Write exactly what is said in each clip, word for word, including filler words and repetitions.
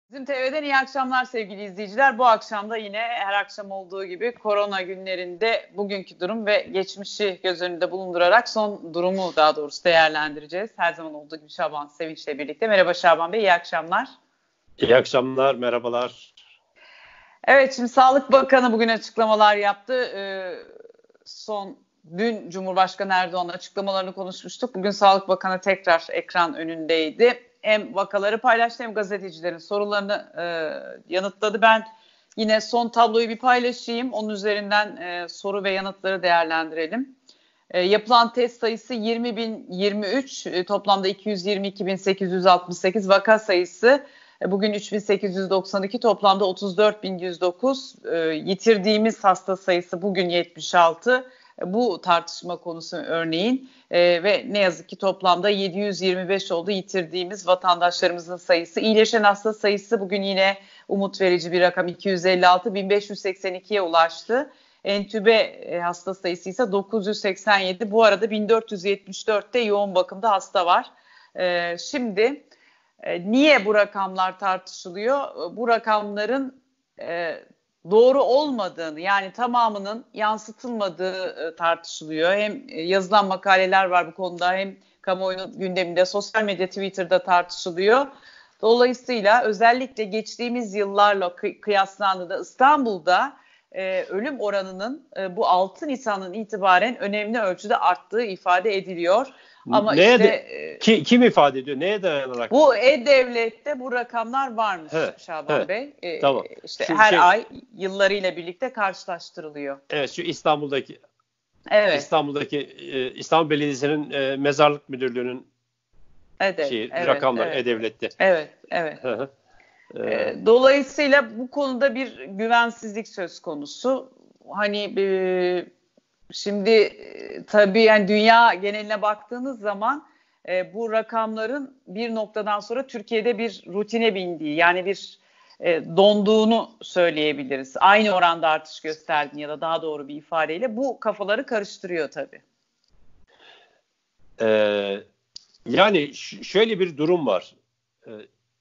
Bizim T V'den iyi akşamlar sevgili izleyiciler. Bu akşam da yine her akşam olduğu gibi korona günlerinde bugünkü durum ve geçmişi göz önünde bulundurarak son durumu daha doğrusu değerlendireceğiz. Her zaman olduğu gibi Şaban Sevinç'le birlikte. Merhaba Şaban Bey, iyi akşamlar. İyi akşamlar, merhabalar. Evet, şimdi Sağlık Bakanı bugün açıklamalar yaptı. Ee, son dün Cumhurbaşkanı Erdoğan açıklamalarını konuşmuştuk. Bugün Sağlık Bakanı tekrar ekran önündeydi. Hem vakaları paylaştı hem gazetecilerin sorularını e, yanıtladı. Ben yine son tabloyu bir paylaşayım. Onun üzerinden e, soru ve yanıtları değerlendirelim. E, yapılan test sayısı yirmi bin yirmi üç, e, toplamda iki yüz yirmi iki bin sekiz yüz altmış sekiz, vaka sayısı e, bugün üç bin sekiz yüz doksan iki, toplamda otuz dört bin yüz dokuz, e, yitirdiğimiz hasta sayısı bugün yetmiş altı. Bu tartışma konusu örneğin e, ve ne yazık ki toplamda yedi yüz yirmi beş oldu yitirdiğimiz vatandaşlarımızın sayısı. İyileşen hasta sayısı bugün yine umut verici bir rakam, iki yüz elli altı bin beş yüz seksen ikiye ulaştı. Entübe e, hasta sayısı ise dokuz yüz seksen yedi. Bu arada bin dört yüz yetmiş dörtte yoğun bakımda hasta var. E, şimdi e, niye bu rakamlar tartışılıyor? Bu rakamların e, doğru olmadığını, yani tamamının yansıtılmadığı tartışılıyor. Hem yazılan makaleler var bu konuda, hem kamuoyunun gündeminde, sosyal medya, Twitter'da tartışılıyor. Dolayısıyla özellikle geçtiğimiz yıllarla kı- kıyaslandığında İstanbul'da e, ölüm oranının e, bu altı Nisan'ın itibaren önemli ölçüde arttığı ifade ediliyor. Ama Neye işte de, ki, kim ifade ediyor? Neye dayanarak? bu E-Devlet'te bu rakamlar varmış he, Şaban he, Bey. Ee, tamam. işte Şu her şey, ay yıllarıyla birlikte karşılaştırılıyor. Evet, şu İstanbul'daki Evet. İstanbul'daki e, İstanbul Belediyesi'nin e, Mezarlık Müdürlüğü'nün Evet, şeyi evet, rakamlar evet. E-Devlet'te. Evet, evet. Hı hı. Ee, dolayısıyla bu konuda bir güvensizlik söz konusu. Hani e, şimdi e, tabii yani dünya geneline baktığınız zaman e, bu rakamların bir noktadan sonra Türkiye'de bir rutine bindiği, yani bir e, donduğunu söyleyebiliriz. Aynı oranda artış gösterdiğini ya da daha doğru bir ifadeyle bu kafaları karıştırıyor tabii. Ee, yani ş- şöyle bir durum var. Ee,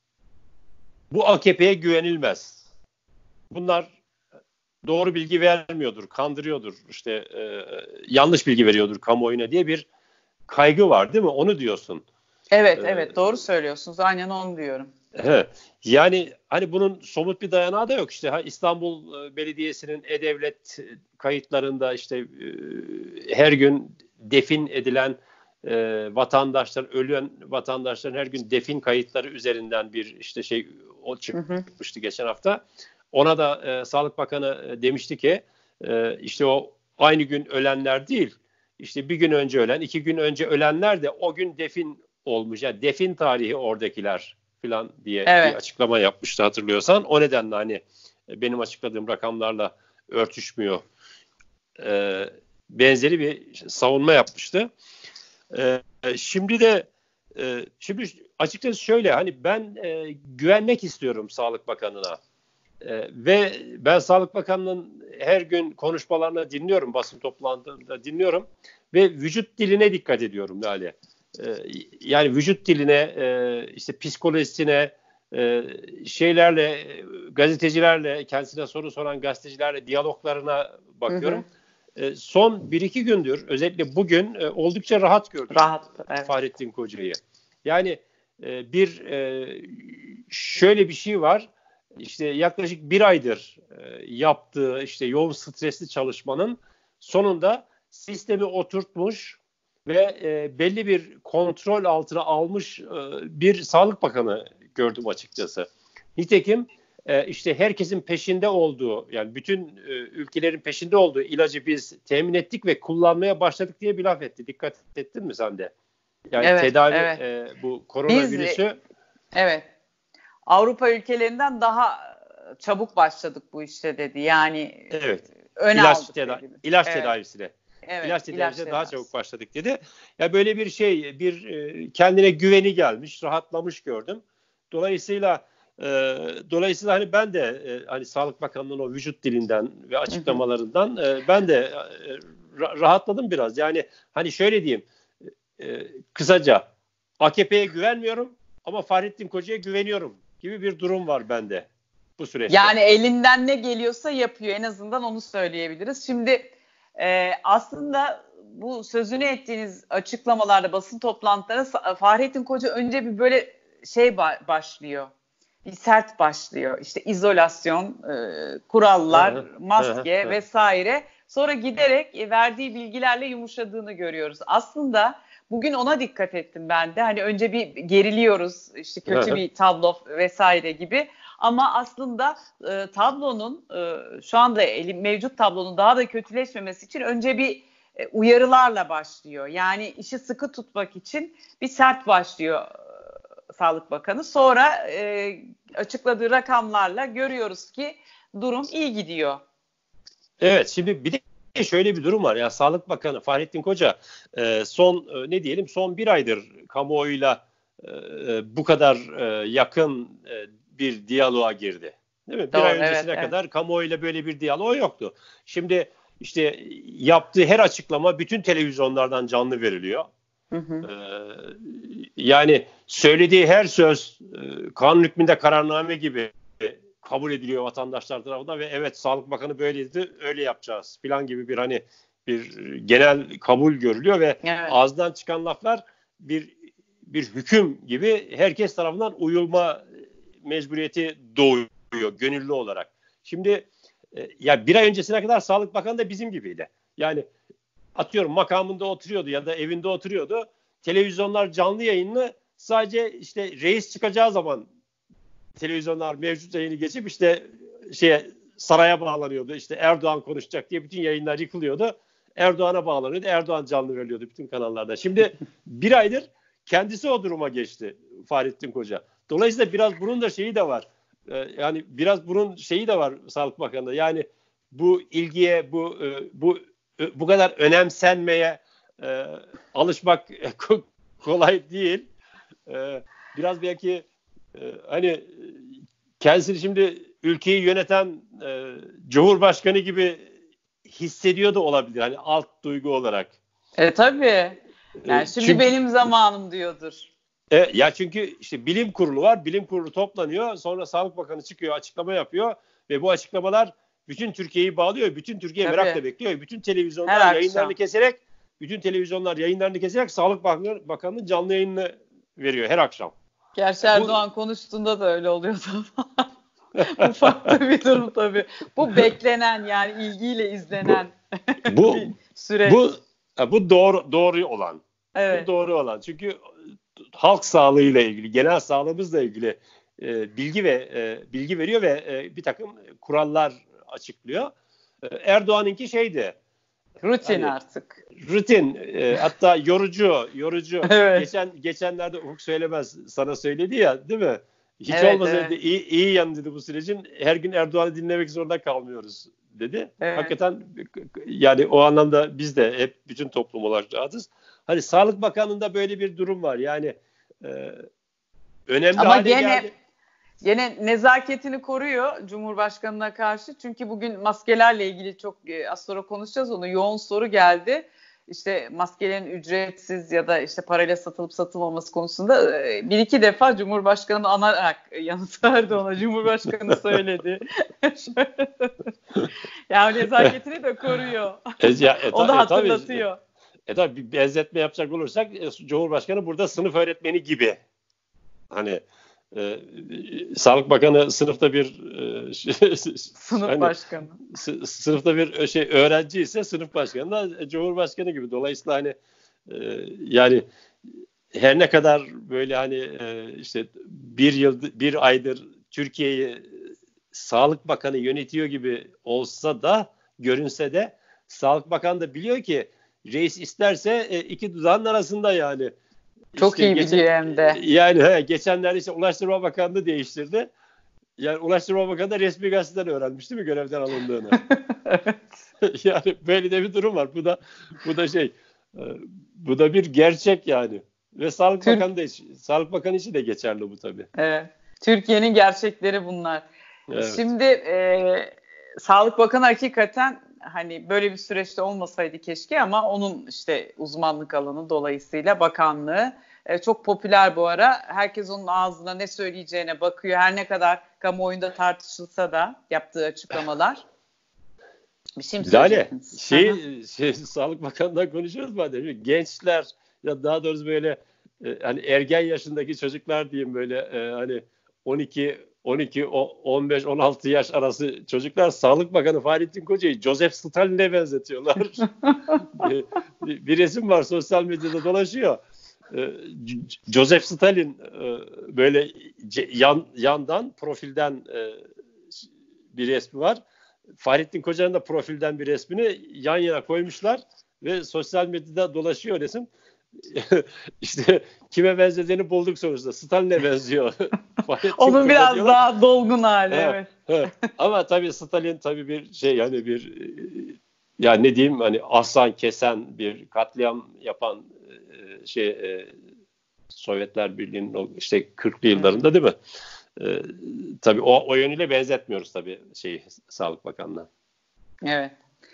bu A K P'ye güvenilmez. Bunlar doğru bilgi vermiyordur, kandırıyordur, işte e, yanlış bilgi veriyordur kamuoyuna diye bir kaygı var, değil mi? Onu diyorsun. Evet, Ee, evet, doğru söylüyorsunuz. Aynen onu diyorum. he. Yani hani bunun somut bir dayanağı da yok. İşte ha, İstanbul e, Belediyesi'nin E-Devlet kayıtlarında işte e, her gün defin edilen e, vatandaşlar, ölen vatandaşların her gün defin kayıtları üzerinden bir işte şey o çıkmıştı geçen hafta. Ona da e, Sağlık Bakanı e, demişti ki e, işte o aynı gün ölenler değil, işte bir gün önce ölen, iki gün önce ölenler de o gün defin olmuş. Yani defin tarihi oradakiler falan diye Evet. bir açıklama yapmıştı, hatırlıyorsan. O nedenle hani benim açıkladığım rakamlarla örtüşmüyor. E, benzeri bir savunma yapmıştı. E, şimdi de e, şimdi açıkçası şöyle, hani ben e, güvenmek istiyorum Sağlık Bakanı'na. Ee, ve ben Sağlık Bakanı'nın her gün konuşmalarını dinliyorum, basın toplantılarında dinliyorum ve vücut diline dikkat ediyorum yani. Ee, yani vücut diline, e, işte psikolojisine, e, şeylerle, gazetecilerle, kendisine soru soran gazetecilerle diyaloglarına bakıyorum. Hı hı. E, son bir iki gündür, özellikle bugün e, oldukça rahat gördüm Rahat, evet. Fahrettin Koca'yı. Yani e, bir e, şöyle bir şey var. İşte yaklaşık bir aydır e, yaptığı işte yoğun stresli çalışmanın sonunda sistemi oturtmuş ve e, belli bir kontrol altına almış e, bir Sağlık Bakanı gördüm açıkçası. Nitekim e, işte herkesin peşinde olduğu, yani bütün e, ülkelerin peşinde olduğu ilacı biz temin ettik ve kullanmaya başladık diye bir laf etti. Dikkat ettin mi sen de? Yani Evet, tedavi evet. e, bu koronavirüsü. Biz, evet. Avrupa ülkelerinden daha çabuk başladık bu işte dedi. Yani Evet. öne İlaç, aldık teda- dedi. ilaç Evet. tedavisine. Evet, İlaç ilaç tedavisine daha tedavisi. çabuk başladık dedi. Ya böyle bir şey, bir e, kendine güveni gelmiş, rahatlamış gördüm. Dolayısıyla e, dolayısıyla hani ben de e, hani Sağlık Bakanlığı'nın o vücut dilinden ve açıklamalarından e, ben de e, ra- rahatladım biraz. Yani hani şöyle diyeyim, e, kısaca A K P'ye güvenmiyorum ama Fahrettin Koca'ya güveniyorum gibi bir durum var bende bu süreçte. Yani elinden ne geliyorsa yapıyor, en azından onu söyleyebiliriz. Şimdi e, aslında bu sözünü ettiğiniz açıklamalarda, basın toplantılarında Fahrettin Koca önce bir böyle şey ba- başlıyor. Bir sert başlıyor. İşte izolasyon, e, kurallar, Hı hı, maske hı hı. vesaire. Sonra giderek e, verdiği bilgilerle yumuşadığını görüyoruz. Aslında bugün ona dikkat ettim ben de. Hani önce bir geriliyoruz, işte kötü bir tablo vesaire gibi. Ama aslında e, tablonun, e, şu anda elim, mevcut tablonun daha da kötüleşmemesi için önce bir e, uyarılarla başlıyor. Yani işi sıkı tutmak için bir sert başlıyor e, Sağlık Bakanı. Sonra e, açıkladığı rakamlarla görüyoruz ki durum iyi gidiyor. Evet, şimdi bir de şöyle bir durum var. Ya Sağlık Bakanı Fahrettin Koca e, son e, ne diyelim son bir aydır kamuoyuyla e, bu kadar e, yakın e, bir diyaloğa girdi. Değil mi? Bir Doğru, ay öncesine evet, kadar evet. kamuoyuyla böyle bir diyalog yoktu. Şimdi işte yaptığı her açıklama bütün televizyonlardan canlı veriliyor. Hı hı. E, yani söylediği her söz e, kanun hükmünde kararname gibi kabul ediliyor vatandaşlar tarafından ve evet Sağlık Bakanı böyleydi, öyle yapacağız falan gibi bir hani bir genel kabul görülüyor ve Evet. ağzından çıkan laflar bir bir hüküm gibi herkes tarafından uyulma mecburiyeti doğuyor gönüllü olarak. Şimdi e, ya bir ay öncesine kadar Sağlık Bakanı da bizim gibiydi. Yani atıyorum makamında oturuyordu ya da evinde oturuyordu. Televizyonlar canlı yayınlı sadece işte reis çıkacağı zaman televizyonlar mevcut yayını geçip işte şeye saraya bağlanıyordu. İşte Erdoğan konuşacak diye bütün yayınlar yıkılıyordu. Erdoğan'a bağlanıyordu. Erdoğan canlı veriliyordu bütün kanallarda. Şimdi bir aydır kendisi o duruma geçti Fahrettin Koca. Dolayısıyla biraz bunun da şeyi de var. Ee, yani biraz bunun şeyi de var Sağlık Bakanı'nda. Yani bu ilgiye, bu bu bu kadar önemsenmeye e, alışmak kolay değil. E, biraz belki e, hani kendisini şimdi ülkeyi yöneten e, Cumhurbaşkanı gibi hissediyor da olabilir. Hani alt duygu olarak. E tabii. Yani E, şimdi çünkü benim zamanım diyordur. e, ya çünkü işte bilim kurulu var. Bilim kurulu toplanıyor. Sonra Sağlık Bakanı çıkıyor, açıklama yapıyor ve bu açıklamalar bütün Türkiye'yi bağlıyor. Bütün Türkiye merakla Tabii. bekliyor. Bütün Her televizyonlar yayınlarını akşam. keserek bütün televizyonlar yayınlarını keserek Sağlık Bakanı, Bakanı'nın canlı yayınını veriyor her akşam. Gerçi Bu Erdoğan konuştuğunda da öyle oluyordu ama bu farklı bir durum tabii. Bu beklenen, yani ilgiyle izlenen bu bir süreç. bu bu doğru doğru olan. Bu Evet. doğru olan. Çünkü halk sağlığıyla ilgili, genel sağlığımızla ilgili e, bilgi ve e, bilgi veriyor ve e, bir takım kurallar açıklıyor. E, Erdoğan'ınki şeydi. Rutin Hani artık. rutin, e, hatta yorucu, yorucu. Evet. Geçen geçenlerde Ufuk Söylemez sana söyledi ya, değil mi? Hiç Evet, olmasa dedi, evet. iyi, iyi yanı dedi bu sürecin. Her gün Erdoğan'ı dinlemek zorunda kalmıyoruz dedi. Evet. Hakikaten yani o anlamda biz de hep bütün toplum olarak rahatız. Hani Sağlık Bakanlığı'nda böyle bir durum var. Yani e, önemli Ama hale gene geldi. Yine nezaketini koruyor Cumhurbaşkanı'na karşı. Çünkü bugün maskelerle ilgili çok e, az sonra konuşacağız onu. Yoğun soru geldi. İşte maskelerin ücretsiz ya da işte parayla satılıp satılmaması konusunda e, bir iki defa Cumhurbaşkanı'nı anarak yanıt verdi ona. Cumhurbaşkanı söyledi. Yani nezaketini de koruyor. E, ya, e, ta, Onu e, tabii, hatırlatıyor. e, tabii bir benzetme yapacak olursak e, Cumhurbaşkanı burada sınıf öğretmeni gibi. Hani e, Sağlık Bakanı sınıfta bir e, Sınıf hani başkanı. sı- sınıfta bir şey öğrenci ise sınıf başkanı da Cumhurbaşkanı gibi. Dolayısıyla hani e, yani her ne kadar böyle hani e, işte bir yıl bir aydır Türkiye'yi Sağlık Bakanı yönetiyor gibi olsa da görünse de Sağlık Bakanı da biliyor ki reis isterse e, iki dudağın arasında yani. Çok İşte iyi geçen, biliyor hem de. yani he, geçenlerde işte Ulaştırma Bakanlığı değiştirdi. Yani Ulaştırma Bakanı da resmi gazeteden öğrenmiş değil mi görevden alındığını? Evet. Yani böyle de bir durum var. Bu da bu da şey e, bu da bir gerçek yani. Ve Sağlık Türk Bakanı da Sağlık Bakanı için de geçerli bu tabii. Evet. Türkiye'nin gerçekleri bunlar. Evet. Şimdi e, Sağlık Bakanı hakikaten hani böyle bir süreçte olmasaydı keşke, ama onun işte uzmanlık alanı dolayısıyla bakanlığı E, çok popüler bu ara. Herkes onun ağzına ne söyleyeceğine bakıyor. Her ne kadar kamuoyunda tartışılsa da yaptığı açıklamalar. Bir şey mi söyleyecektiniz? Şey, şey, Sağlık Bakanı'ndan konuşuyoruz madem. Gençler ya daha doğrusu böyle e, hani ergen yaşındaki çocuklar diyeyim böyle e, hani on iki, on iki, on beş, on altı yaş arası çocuklar Sağlık Bakanı Fahrettin Koca'yı Joseph Stalin'e benzetiyorlar. bir, bir resim var sosyal medyada dolaşıyor. E, Joseph Stalin e, böyle yan, yandan profilden e, bir resmi var. Fahrettin Koca'nın da profilden bir resmini yan yana koymuşlar ve sosyal medyada dolaşıyor resim. İşte kime benzediğini bulduk sonuçta. Stalin'e benziyor. Onun biraz diyorlar. Daha dolgun hali. Ha, evet. Ha. Ama tabii Stalin tabii bir şey yani bir ya ne diyeyim hani aslan kesen bir katliam yapan şey Sovyetler Birliği'nin işte kırklı yıllarında değil mi? Ee, tabii o, o yönüyle benzetmiyoruz tabii şey Sağlık Bakanlığı'na. Evet.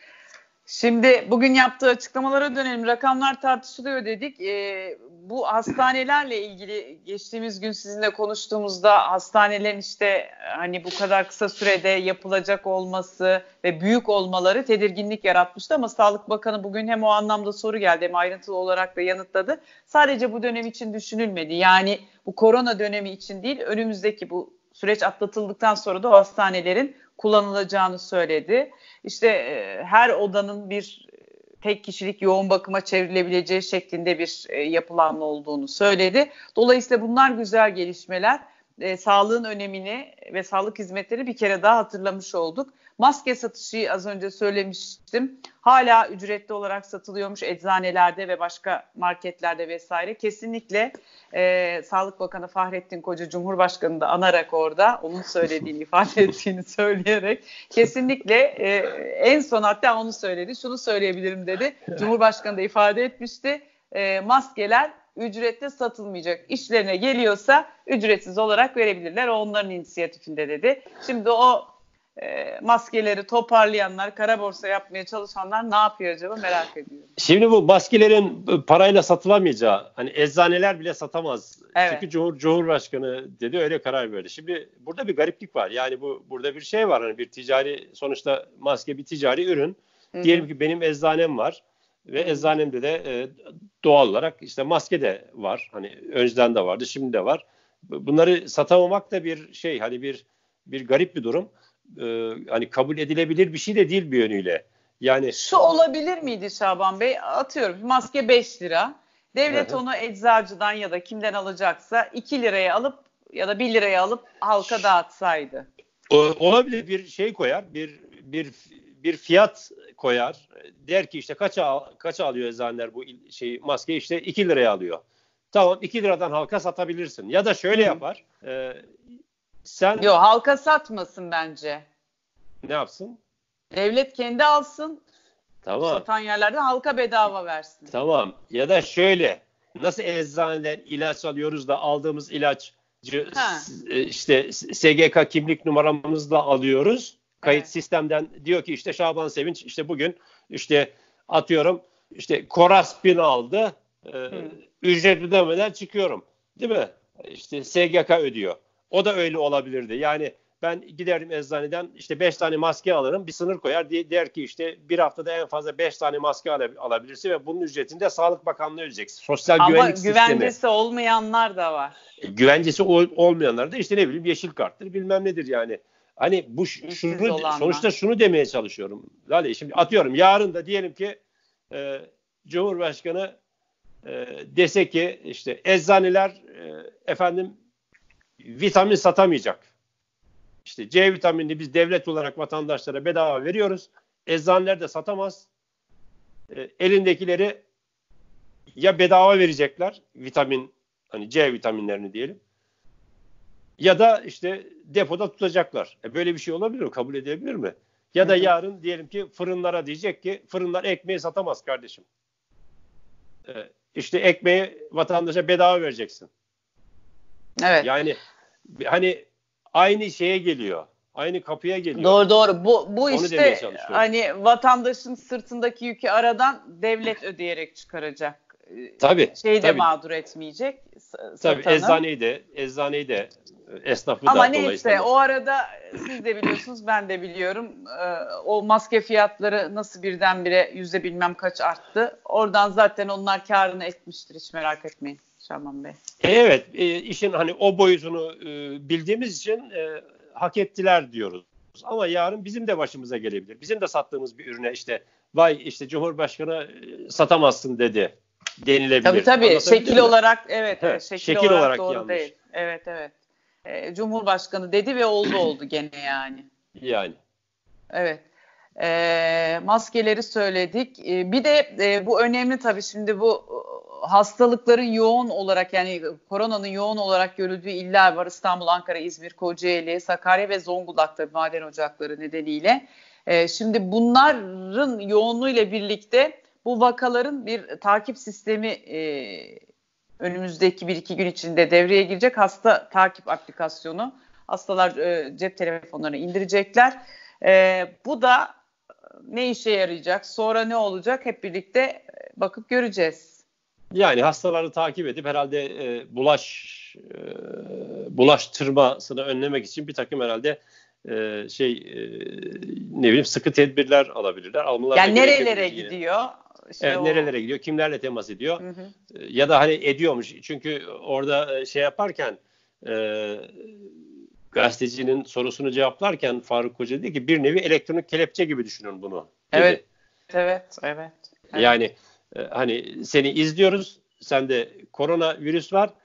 Şimdi bugün yaptığı açıklamalara dönelim. Rakamlar tartışılıyor dedik. Ee, bu hastanelerle ilgili geçtiğimiz gün sizinle konuştuğumuzda hastanelerin işte hani bu kadar kısa sürede yapılacak olması ve büyük olmaları tedirginlik yaratmıştı. Ama Sağlık Bakanı bugün hem o anlamda soru geldi hem ayrıntılı olarak da yanıtladı. Sadece bu dönem için düşünülmedi. Yani bu korona dönemi için değil, önümüzdeki bu süreç atlatıldıktan sonra da o hastanelerin kullanılacağını söyledi. İşte e, her odanın bir tek kişilik yoğun bakıma çevrilebileceği şeklinde bir e, yapılanma olduğunu söyledi. Dolayısıyla bunlar güzel gelişmeler. E, sağlığın önemini ve sağlık hizmetleri bir kere daha hatırlamış olduk. Maske satışı az önce söylemiştim. Hala ücretli olarak satılıyormuş eczanelerde ve başka marketlerde vesaire. Kesinlikle e, Sağlık Bakanı Fahrettin Koca Cumhurbaşkanı da anarak orada onun söylediğini ifade ettiğini söyleyerek kesinlikle e, en son hatta onu söyledi. Şunu söyleyebilirim dedi. Cumhurbaşkanı da ifade etmişti. E, maskeler ücretle satılmayacak. İşlerine geliyorsa ücretsiz olarak verebilirler. O onların inisiyatifinde dedi. Şimdi o e, maskeleri toparlayanlar, kara borsa yapmaya çalışanlar ne yapıyor acaba merak ediyorum. Şimdi bu maskelerin parayla satılamayacağı, hani eczaneler bile satamaz. Evet. Çünkü Cumhur, Cumhurbaşkanı dedi öyle karar verdi. Şimdi burada bir gariplik var. Yani bu burada bir şey var. Hani bir ticari sonuçta maske bir ticari ürün. Hı-hı. Diyelim ki benim eczanem var. Ve eczanemde de e, doğal olarak işte maske de var. Hani önceden de vardı, şimdi de var. Bunları satamamak da bir şey, hani bir bir garip bir durum. Ee, hani kabul edilebilir bir şey de değil bir yönüyle. Yani şu olabilir miydi Şaban Bey? Atıyorum maske beş lira. Devlet hı hı. onu eczacıdan ya da kimden alacaksa iki liraya alıp ya da bir liraya alıp halka dağıtsaydı. O, olabilir, bir şey koyar, bir bir bir fiyat koyar. Der ki işte kaça kaça alıyor eczaneler bu şey maske, işte iki liraya alıyor. Tamam, iki liradan halka satabilirsin. Ya da şöyle Hı. yapar. E, sen Yok, halka satmasın bence. Ne yapsın? Devlet kendi alsın. Tamam. Satan yerlerde halka bedava versin. Tamam. Ya da şöyle. Nasıl eczaneden ilaç alıyoruz da aldığımız ilacı ha. işte S G K kimlik numaramızla alıyoruz. Kayıt evet. sistemden diyor ki işte Şaban Sevinç işte bugün işte atıyorum işte Koraspin aldı. E, ücret ödemeden çıkıyorum. Değil mi? İşte S G K ödüyor. O da öyle olabilirdi. Yani ben giderim eczaneden işte beş tane maske alırım, bir sınır koyar diye der ki işte bir haftada en fazla beş tane maske al- alabilirsin ve bunun ücretini de Sağlık Bakanlığı ödeyecek. Sosyal Ama güvenlik sistemi. Ama güvencesi olmayanlar da var. E, güvencesi ol, olmayanlar da işte ne bileyim yeşil karttır bilmem nedir yani. Hani bu şunu, sonuçta şunu demeye çalışıyorum. Lale, şimdi atıyorum yarın da diyelim ki e, Cumhurbaşkanı e, dese ki işte eczaneler e, efendim vitamin satamayacak. İşte C vitaminini biz devlet olarak vatandaşlara bedava veriyoruz. Eczaneler de satamaz. E, elindekileri ya bedava verecekler, vitamin, hani C vitaminlerini diyelim. Ya da işte depoda tutacaklar. E böyle bir şey olabilir mi? Kabul edilebilir mi? Ya da yarın diyelim ki fırınlara diyecek ki fırınlar ekmeği satamaz kardeşim. E, işte ekmeği vatandaşa bedava vereceksin. Evet. Yani hani aynı şeye geliyor. Aynı kapıya geliyor. Doğru doğru. Bu bu Onu işte hani vatandaşın sırtındaki yükü aradan devlet ödeyerek çıkaracak tabii, şeyi de tabii. mağdur etmeyecek. Satanı. Tabii eczaneyi de, eczaneyi de, esnafı Ama da neyse dolayısıyla. o arada siz de biliyorsunuz, ben de biliyorum. O maske fiyatları nasıl birdenbire yüzde bilmem kaç arttı. Oradan zaten onlar kârını etmiştir, hiç merak etmeyin Şarman Bey. Evet, e, işin hani o boyutunu e, bildiğimiz için e, hak ettiler diyoruz. Ama yarın bizim de başımıza gelebilir. Bizim de sattığımız bir ürüne işte vay işte Cumhurbaşkanı e, satamazsın dedi denilebilir. Tabii tabii şekil mi? olarak evet, evet şekil, şekil olarak, olarak doğru yanlış. Değil. Evet evet. E, Cumhurbaşkanı dedi ve oldu oldu gene yani. Yani. Evet. E, maskeleri söyledik. E, bir de e, bu önemli tabii, şimdi bu hastalıkların yoğun olarak, yani koronanın yoğun olarak görüldüğü iller var. İstanbul, Ankara, İzmir, Kocaeli, Sakarya ve Zonguldak'ta maden ocakları nedeniyle. E, şimdi bunların yoğunluğuyla birlikte bu vakaların bir takip sistemi e, önümüzdeki bir iki gün içinde devreye girecek. Hasta takip aplikasyonu. Hastalar e, cep telefonlarına indirecekler. E, bu da ne işe yarayacak? Sonra ne olacak? Hep birlikte bakıp göreceğiz. Yani hastaları takip edip herhalde e, bulaş e, bulaştırmasını önlemek için bir takım herhalde e, şey e, ne bileyim sıkı tedbirler alabilirler. Almalar yani nerelere gidiyor? İşte evet, o... nerelere gidiyor? Kimlerle temas ediyor? Hı hı. Ya da hani ediyormuş. Çünkü orada şey yaparken e, gazetecinin sorusunu cevaplarken Faruk Koca dedi ki bir nevi elektronik kelepçe gibi düşünün bunu dedi. Evet, evet, evet. evet. Yani e, hani seni izliyoruz, sende koronavirüs var,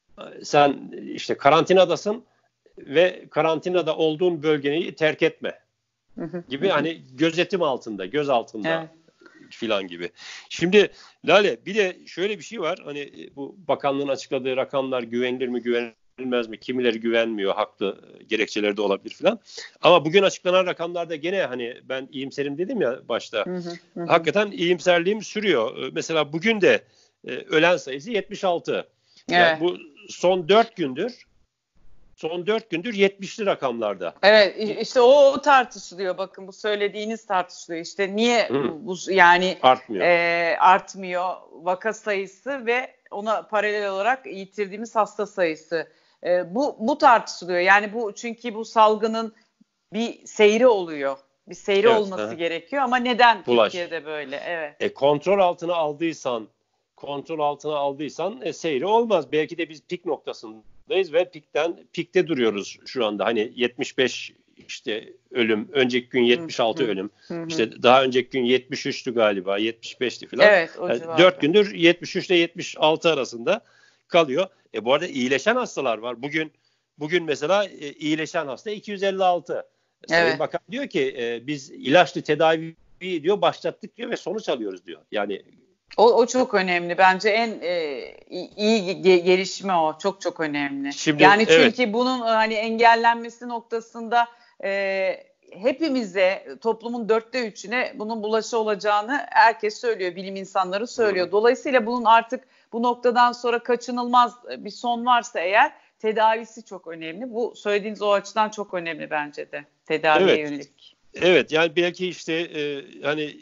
sen işte karantinadasın ve karantinada olduğun bölgeyi terk etme gibi hani gözetim altında, göz altında evet. filan gibi. Şimdi Lale bir de şöyle bir şey var, hani bu bakanlığın açıkladığı rakamlar güvenilir mi güvenilmez mi? Kimileri güvenmiyor, haklı gerekçeleri de olabilir filan. Ama bugün açıklanan rakamlarda gene hani ben iyimserim dedim ya başta. Hı hı, hı. Hakikaten iyimserliğim sürüyor. Mesela bugün de e, ölen sayısı yetmiş altı. Evet. Yani bu son dört gündür son dört gündür yetmişli rakamlarda. Evet işte o tartışılıyor, bakın bu söylediğiniz tartışılıyor. İşte niye Hı. bu yani artmıyor. E, artmıyor vaka sayısı ve ona paralel olarak yitirdiğimiz hasta sayısı. E, bu bu tartışılıyor. Yani bu çünkü bu salgının bir seyri oluyor. Bir seyri evet, olması he. gerekiyor ama neden Bulaş. Türkiye'de böyle? Evet. E, kontrol altına aldıysan, kontrol altına aldıysan e, seyri olmaz. Belki de biz pik noktasındayız ve pikten pikte duruyoruz şu anda. Hani yetmiş beş işte ölüm, önceki gün yetmiş altı hı, ölüm. Hı, hı. İşte daha önceki gün yetmiş üçtü galiba, yetmiş beşti falan. Evet, o yani dört gündür yetmiş üç ile yetmiş altı arasında kalıyor. E bu arada iyileşen hastalar var. Bugün bugün mesela e, iyileşen hasta iki yüz elli altı. Sayın evet. Bakan diyor ki e, biz ilaçlı tedavi diyor başlattık diyor ve sonuç alıyoruz diyor. Yani o, o çok önemli. Bence en e, iyi gelişme o. Çok çok önemli. Şimdi, yani çünkü evet. bunun hani engellenmesi noktasında e, hepimize, toplumun dörtte üçüne bunun bulaşı olacağını herkes söylüyor. Bilim insanları söylüyor. Hı. Dolayısıyla bunun artık bu noktadan sonra kaçınılmaz bir son varsa eğer tedavisi çok önemli. Bu söylediğiniz o açıdan çok önemli bence de. Tedaviye evet. yönelik. Evet yani belki işte e, hani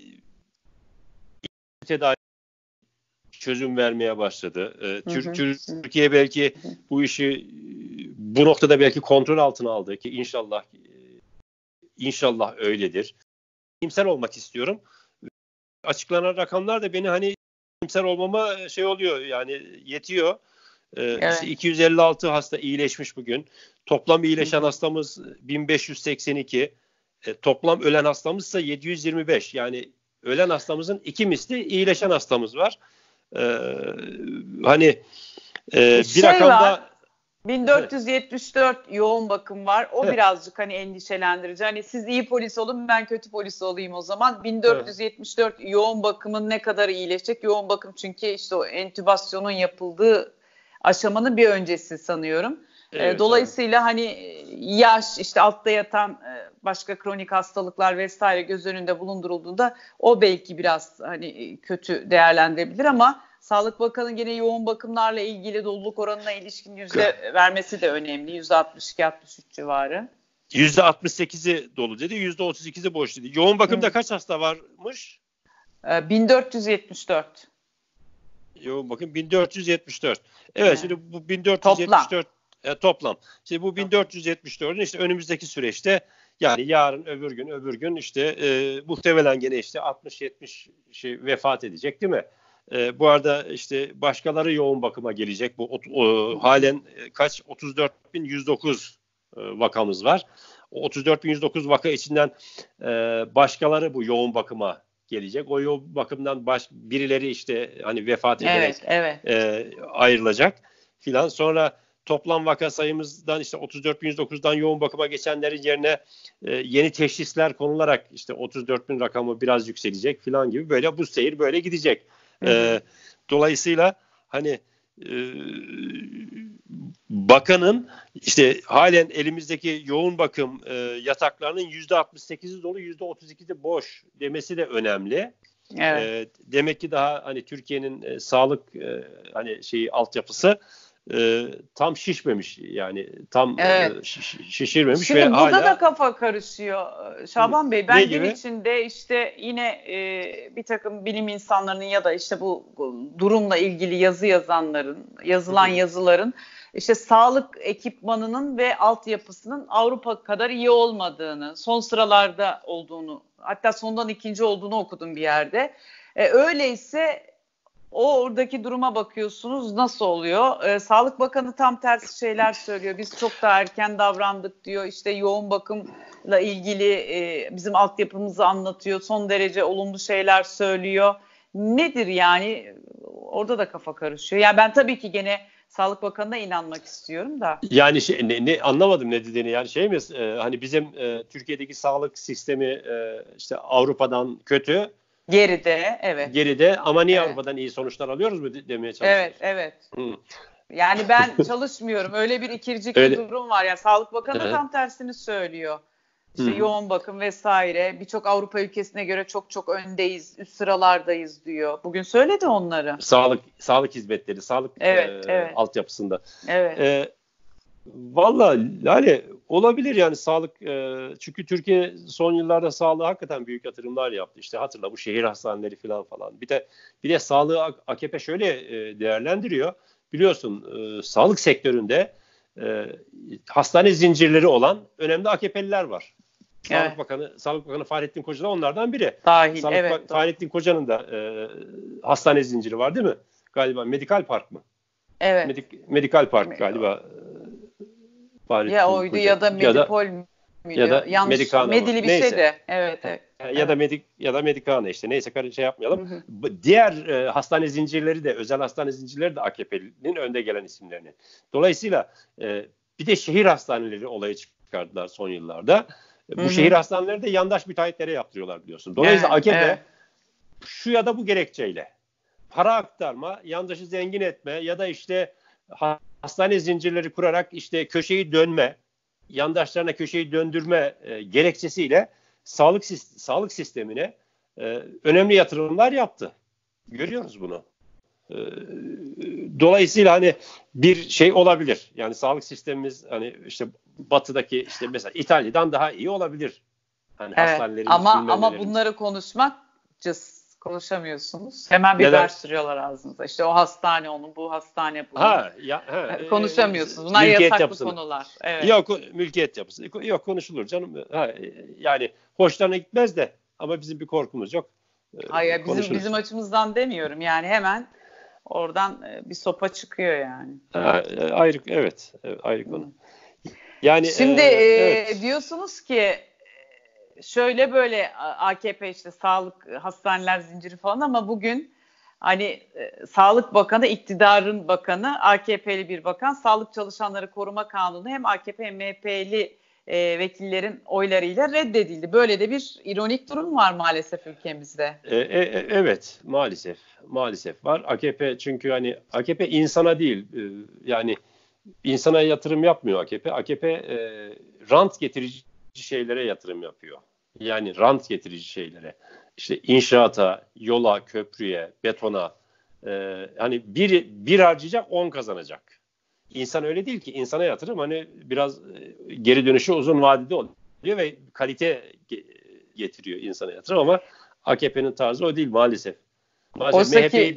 tedavi çözüm vermeye başladı. Ee, Hı hı. Türkiye belki bu işi bu noktada belki kontrol altına aldı ki inşallah inşallah öyledir. İyimser olmak istiyorum. Açıklanan rakamlar da beni hani iyimser olmama şey oluyor yani yetiyor. Ee, evet. İşte iki yüz elli altı hasta iyileşmiş bugün. Toplam iyileşen hı hı. hastamız bin beş yüz seksen iki. E, toplam ölen hastamız ise yedi yüz yirmi beş. Yani ölen hastamızın iki misli iyileşen hastamız var. Ee, hani e, bir şey rakamda var, bin dört yüz yetmiş dört yoğun bakım var. O evet. birazcık hani endişelendirici. Hani siz iyi polis olun, ben kötü polis olayım o zaman. bin dört yüz yetmiş dört evet. yoğun bakımın ne kadar iyileşecek? Yoğun bakım çünkü işte o entübasyonun yapıldığı aşamanın bir öncesi sanıyorum. Evet, Dolayısıyla evet. hani yaş, işte altta yatan başka kronik hastalıklar vesaire göz önünde bulundurulduğunda o belki biraz hani kötü değerlendirebilir ama Sağlık Bakanı gene yoğun bakımlarla ilgili doluluk oranına ilişkin yüzde vermesi de önemli. yüzde altmış iki altmış üç civarı. yüzde altmış sekizi dolu dedi, yüzde otuz ikisi boş dedi. Yoğun bakımda Hı. kaç hasta varmış? bin dört yüz yetmiş dört. yoğun bakım bin dört yüz yetmiş dört. Evet, evet. Şimdi bu bin dört yüz yetmiş dört toplam. E, toplam. Şimdi bu bin dört yüz yetmiş dördün işte önümüzdeki süreçte, yani yarın öbür gün öbür gün işte e, muhtemelen gene işte altmış yetmiş şey vefat edecek değil mi? E, bu arada işte başkaları yoğun bakıma gelecek. Bu o, halen kaç otuz dört bin yüz dokuz e, vakamız var. O otuz dört bin yüz dokuz vaka içinden e, başkaları bu yoğun bakıma gelecek. O yoğun bakımdan baş, birileri işte hani vefat ederek evet, evet. E, ayrılacak filan. Sonra toplam vaka sayımızdan işte otuz dört bin yüz dokuzdan yoğun bakıma geçenlerin yerine e, yeni teşhisler konularak işte otuz dört bin rakamı biraz yükselecek filan gibi, böyle bu seyir böyle gidecek. Hı hı. E, dolayısıyla hani e, bakanın işte halen elimizdeki yoğun bakım e, yataklarının yüzde altmış sekizi dolu, yüzde otuz ikisi boş demesi de önemli. Evet. E, demek ki daha hani Türkiye'nin e, sağlık e, hani şeyi altyapısı e, tam şişmemiş, yani tam evet. e, şiş, şişirmemiş. Şimdi ve burada hala da kafa karışıyor Şaban Bey. Ben gün içinde işte yine e, bir takım bilim insanlarının ya da işte bu durumla ilgili yazı yazanların, yazılan Hı. yazıların işte sağlık ekipmanının ve altyapısının Avrupa kadar iyi olmadığını, son sıralarda olduğunu, hatta sondan ikinci olduğunu okudum bir yerde. E, öyleyse o oradaki duruma bakıyorsunuz, nasıl oluyor? Ee, Sağlık Bakanı tam tersi şeyler söylüyor. Biz çok daha erken davrandık diyor. İşte yoğun bakımla ilgili e, bizim altyapımızı anlatıyor. Son derece olumlu şeyler söylüyor. Nedir yani? Orada da kafa karışıyor. Yani ben tabii ki gene Sağlık Bakanı'na inanmak istiyorum da. Yani şey, ne, ne anlamadım ne dediğini. Yani şey mi? E, hani bizim e, Türkiye'deki sağlık sistemi e, işte Avrupa'dan kötü. Geride, evet. Geride ama niye evet. Avrupa'dan iyi sonuçlar alıyoruz mu demeye çalışıyoruz. Evet, evet. Hı. Yani ben çalışmıyorum. Öyle bir ikircikli Öyle. durum var. Yani Sağlık Bakanı Hı-hı. tam tersini söylüyor. İşte Hı-hı. yoğun bakım vesaire. Birçok Avrupa ülkesine göre çok çok öndeyiz, üst sıralardayız diyor. Bugün söyledi onları. Sağlık sağlık hizmetleri, sağlık evet, e, evet. altyapısında. Evet. E, Valla yani olabilir yani sağlık e, çünkü Türkiye son yıllarda sağlığa hakikaten büyük yatırımlar yaptı. İşte hatırla bu şehir hastaneleri falan falan. Bir de bir de sağlığı A K P şöyle e, değerlendiriyor. Biliyorsun e, sağlık sektöründe e, hastane zincirleri olan önemli A K P'liler var. Evet. Sağlık Bakanı Sağlık Bakanı Fahrettin Koca da onlardan biri. Dahil, Sağlık evet. Bak- Fahrettin Koca'nın da e, hastane zinciri var değil mi? Galiba Medikal Park mı? Evet. Medik, Medikal Park galiba. Fahrettin ya oydu Koca. ya da Medipol ya da, ya da yanlış Medikana Medili bir neyse. şey de. Evet, evet. Ya evet. da Medik ya da Medikana işte neyse şey yapmayalım. Hı hı. Diğer e, hastane zincirleri de özel hastane zincirleri de A K P'nin önde gelen isimlerini. Dolayısıyla e, bir de şehir hastaneleri olayı çıkardılar son yıllarda. Hı hı. Bu şehir hastaneleri de yandaş müteahhitlere yaptırıyorlar biliyorsun. Dolayısıyla evet, A K P evet. şu ya da bu gerekçeyle para aktarma, yandaşı zengin etme ya da işte hastane zincirleri kurarak işte köşeyi dönme, yandaşlarına köşeyi döndürme e, gerekçesiyle sağlık sağlık sistemine e, önemli yatırımlar yaptı. Görüyoruz bunu. E, dolayısıyla hani bir şey olabilir. Yani sağlık sistemimiz hani işte batıdaki işte mesela İtalya'dan daha iyi olabilir. Hani evet, ama ama bunları konuşmak cız. Konuşamıyorsunuz. Hemen bir ders sürüyorlar ağzınıza. İşte o hastane onun, bu hastane bunun. Ha, ya, ha, konuşamıyorsunuz. Bunlar yasaklı yapısını. konular. Evet. Yok mülkiyet yapısı. Yok konuşulur canım. Ha, yani hoşlarına gitmez de ama bizim bir korkumuz yok. Hayır bizim bizim açımızdan demiyorum. Yani hemen oradan bir sopa çıkıyor yani. Ha, ayrı evet, evet ayrı konu. Yani şimdi e, evet. diyorsunuz ki şöyle böyle A K P işte sağlık hastaneler zinciri falan ama bugün hani e, Sağlık Bakanı iktidarın bakanı A K P'li bir bakan Sağlık Çalışanları Koruma Kanunu hem A K P hem M H P'li e, vekillerin oylarıyla reddedildi. Böyle de bir ironik durum var maalesef ülkemizde. E, e, evet maalesef maalesef var. A K P çünkü hani A K P insana değil e, yani insana yatırım yapmıyor A K P. A K P e, rant getirici şeylere yatırım yapıyor. Yani rant getirici şeylere. İşte inşaata, yola, köprüye, betona. E, hani bir, bir harcayacak, on kazanacak. İnsan öyle değil ki. İnsana yatırım hani biraz e, geri dönüşü uzun vadede oluyor ve kalite ge- getiriyor insana yatırım ama A K P'nin tarzı o değil maalesef. Maalesef M H P'yi de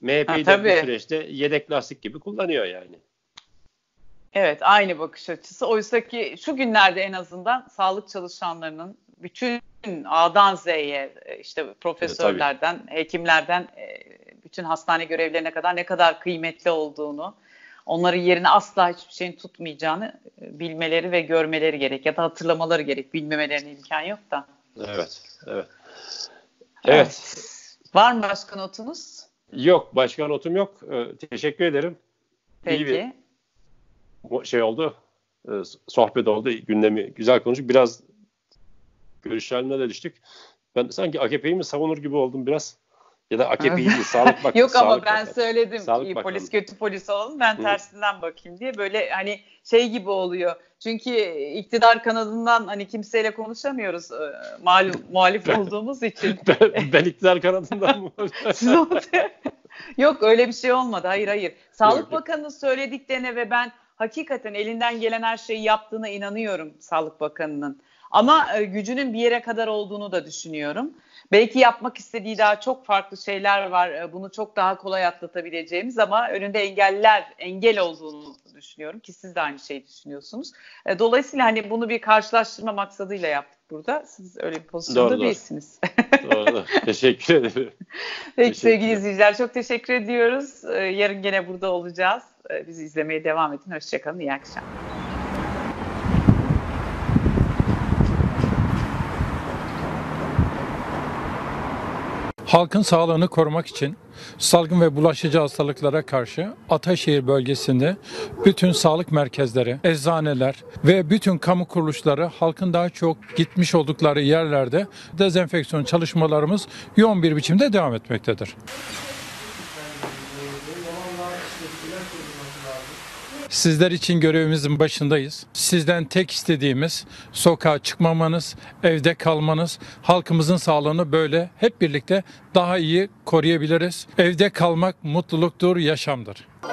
M H P'yi de bu süreçte yedek lastik gibi kullanıyor yani. Evet, aynı bakış açısı. Oysa ki şu günlerde en azından sağlık çalışanlarının bütün A'dan Z'ye, işte profesörlerden, evet, hekimlerden bütün hastane görevlilerine kadar ne kadar kıymetli olduğunu, onların yerine asla hiçbir şeyin tutmayacağını bilmeleri ve görmeleri gerek, ya da hatırlamaları gerek. Bilmemelerine imkan yok da. Evet, evet. Evet. Evet. Var mı başka notunuz? Yok, başka notum yok. Ee, teşekkür ederim. Peki. İyi bir şey oldu. Ee, sohbet oldu. Gündemi güzel konuştuk. Biraz görüşlerine de düştük. Ben sanki A K P'yi mi savunur gibi oldum biraz. Ya da A K P'yi değil, Sağlık Bakanı. Yok ama Sağlık ben Bakanı. söyledim Sağlık ki Bakanı. Polis kötü polis olalım, ben Hı. tersinden bakayım diye, böyle hani şey gibi oluyor. Çünkü iktidar kanadından hani kimseyle konuşamıyoruz, malum muhalif ben, olduğumuz için. Ben, ben iktidar kanadından mı? Siz Yok, öyle bir şey olmadı. Hayır hayır. Sağlık yok, Bakanı'nın söylediklerine ve ben hakikaten elinden gelen her şeyi yaptığına inanıyorum Sağlık Bakanı'nın. Ama e, gücünün bir yere kadar olduğunu da düşünüyorum. Belki yapmak istediği daha çok farklı şeyler var. E, bunu çok daha kolay atlatabileceğimiz ama önünde engeller, engel olduğunu düşünüyorum ki siz de aynı şeyi düşünüyorsunuz. E, dolayısıyla hani bunu bir karşılaştırma maksadıyla yaptık burada. Siz öyle bir pozisyonda doğru, değilsiniz. Doğru. doğru. Teşekkür ederim. Peki sevgili izleyiciler, çok teşekkür ediyoruz. E, yarın gene burada olacağız. E, bizi izlemeye devam edin. Hoşçakalın. İyi akşamlar. Halkın sağlığını korumak için salgın ve bulaşıcı hastalıklara karşı Ataşehir bölgesinde bütün sağlık merkezleri, eczaneler ve bütün kamu kuruluşları, halkın daha çok gitmiş oldukları yerlerde dezenfeksiyon çalışmalarımız yoğun bir biçimde devam etmektedir. Sizler için görevimizin başındayız. Sizden tek istediğimiz sokağa çıkmamanız, evde kalmanız, halkımızın sağlığını böyle hep birlikte daha iyi koruyabiliriz. Evde kalmak mutluluktur, yaşamdır.